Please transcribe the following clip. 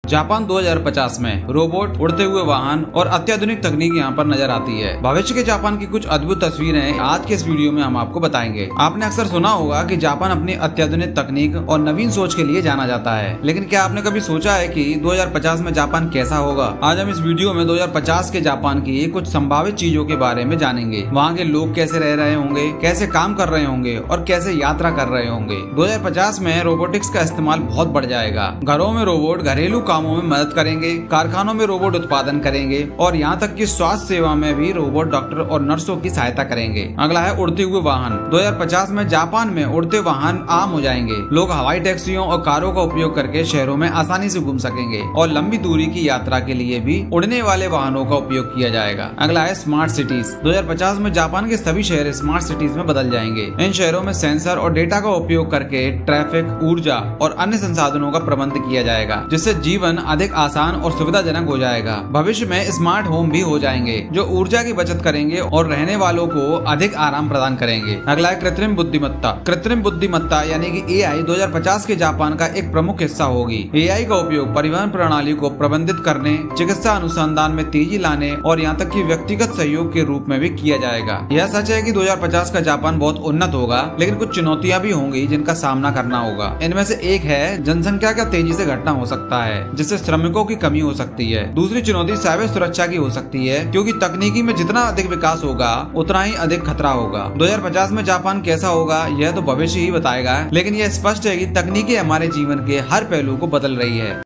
Japan 2050 में robot, उड़ते हुए वाहन और अत्याधुनिक तकनीक यहाँ पर नजर आती है। भविष्य के जापान की कुछ अद्भुत तस्वीरें आज के इस वीडियो में हम आपको बताएंगे। आपने अक्सर सुना होगा कि जापान अपनी अत्याधुनिक तकनीक और नवीन सोच के लिए जाना जाता है, लेकिन क्या आपने कभी सोचा है कि 2050 में जापान कैसा होगा? आज हम इस वीडियो में 2050 के जापान की कुछ संभावित चीजों के बारे में जानेंगे। वहाँ के लोग कैसे रह रहे होंगे, कैसे काम कर रहे होंगे और कैसे यात्रा कर रहे होंगे। 2050 में रोबोटिक्स का इस्तेमाल बहुत बढ़ जाएगा। घरों में रोबोट घरेलू कामों में मदद करेंगे, कारखानों में रोबोट उत्पादन करेंगे और यहाँ तक कि स्वास्थ्य सेवा में भी रोबोट डॉक्टर और नर्सों की सहायता करेंगे। अगला है उड़ते हुए वाहन। 2050 में जापान में उड़ते वाहन आम हो जाएंगे। लोग हवाई टैक्सियों और कारों का उपयोग करके शहरों में आसानी से घूम सकेंगे और लंबी दूरी की यात्रा के लिए भी उड़ने वाले वाहनों का उपयोग किया जाएगा। अगला है स्मार्ट सिटीज। 2050 में जापान के सभी शहर स्मार्ट सिटीज में बदल जाएंगे। इन शहरों में सेंसर और डेटा का उपयोग करके ट्रैफिक, ऊर्जा और अन्य संसाधनों का प्रबंध किया जाएगा, जिससे जीवन अधिक आसान और सुविधाजनक हो जाएगा। भविष्य में स्मार्ट होम भी हो जाएंगे जो ऊर्जा की बचत करेंगे और रहने वालों को अधिक आराम प्रदान करेंगे। अगला है कृत्रिम बुद्धिमत्ता। कृत्रिम बुद्धिमत्ता यानी कि एआई 2050 के जापान का एक प्रमुख हिस्सा होगी। एआई का उपयोग परिवहन प्रणाली को प्रबंधित करने, चिकित्सा अनुसंधान में तेजी लाने और यहाँ तक कि व्यक्तिगत सहयोग के रूप में भी किया जाएगा। यह सच है कि 2050 का जापान बहुत उन्नत होगा, लेकिन कुछ चुनौतियां भी होंगी जिनका सामना करना होगा। इनमें से एक है जनसंख्या का तेजी से घटना हो सकता है, जिससे श्रमिकों की कमी हो सकती है। दूसरी चुनौती साइबर सुरक्षा की हो सकती है, क्योंकि तकनीकी में जितना अधिक विकास होगा उतना ही अधिक खतरा होगा। 2050 में जापान कैसा होगा यह तो भविष्य ही बताएगा, लेकिन यह स्पष्ट है कि तकनीकी हमारे जीवन के हर पहलू को बदल रही है।